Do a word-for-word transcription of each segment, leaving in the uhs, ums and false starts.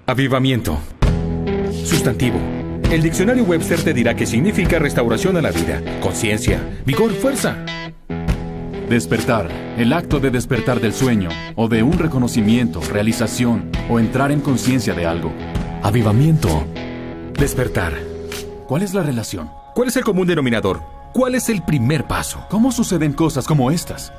Avivamiento. Sustantivo. El diccionario Webster te dirá que significa restauración a la vida, conciencia, vigor, fuerza. Despertar. El acto de despertar del sueño, o de un reconocimiento, realización, o entrar en conciencia de algo. Avivamiento. Despertar. ¿Cuál es la relación? ¿Cuál es el común denominador? ¿Cuál es el primer paso? ¿Cómo suceden cosas como estas?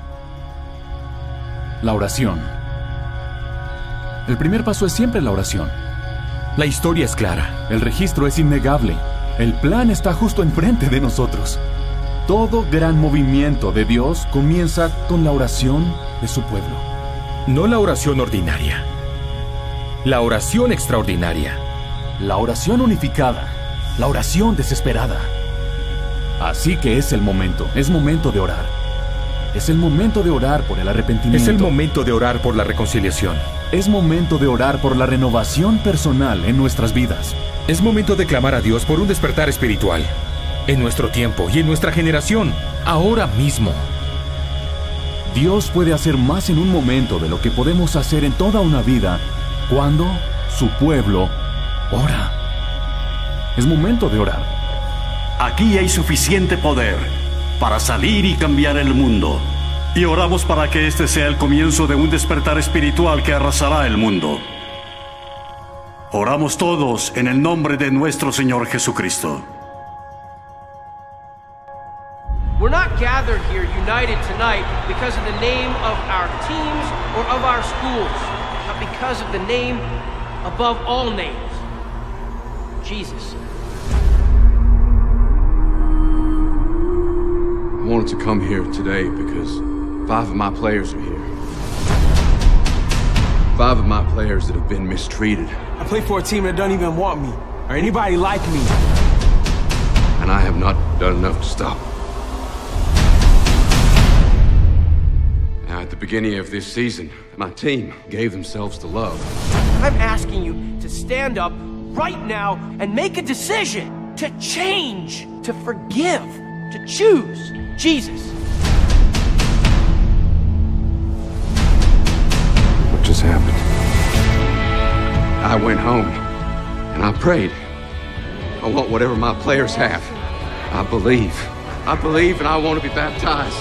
La oración. El primer paso es siempre la oración. La historia es clara. El registro es innegable. El plan está justo enfrente de nosotros. Todo gran movimiento de Dios comienza con la oración de su pueblo. No la oración ordinaria. La oración extraordinaria. La oración unificada. La oración desesperada. Así que es el momento. Es momento de orar. Es el momento de orar por el arrepentimiento. Es el momento de orar por la reconciliación. Es momento de orar por la renovación personal en nuestras vidas. Es momento de clamar a Dios por un despertar espiritual. En nuestro tiempo y en nuestra generación, ahora mismo. Dios puede hacer más en un momento de lo que podemos hacer en toda una vida cuando su pueblo ora. Es momento de orar. Aquí hay suficiente poder para salir y cambiar el mundo. Y oramos para que este sea el comienzo de un despertar espiritual que arrasará el mundo. Oramos todos en el nombre de nuestro Señor Jesucristo. We're not gathered here united tonight because of the name of our teams or of our schools, but because of the name above all names, Jesus. I wanted to come here today because five of my players are here. Five of my players that have been mistreated. I play for a team that doesn't even want me, or anybody like me. And I have not done enough to stop. Now, at the beginning of this season, my team gave themselves to love. I'm asking you to stand up right now and make a decision to change, to forgive, to choose Jesus. What just happened? I went home and I prayed. I want whatever my players have. I believe. I believe and I want to be baptized.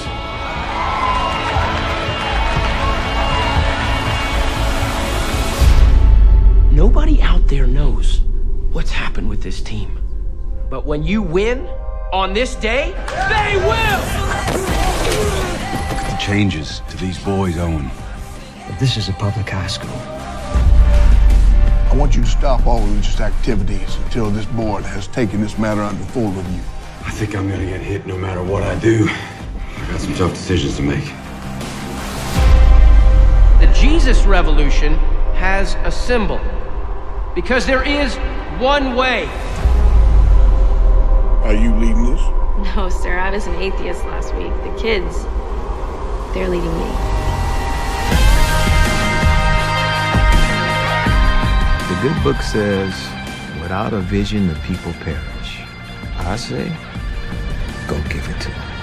Nobody out there knows what's happened with this team. But when you win on this day, they will! Look at the changes to these boys, Owen. But this is a public high school. I want you to stop all religious activities until this board has taken this matter under full review. I think I'm gonna get hit no matter what I do. I got some tough decisions to make. The Jesus Revolution has a symbol. Because there is one way. Are you leading this? No, sir. I was an atheist last week. The kids, they're leading me. The good book says, without a vision, the people perish. I say, go give it to them.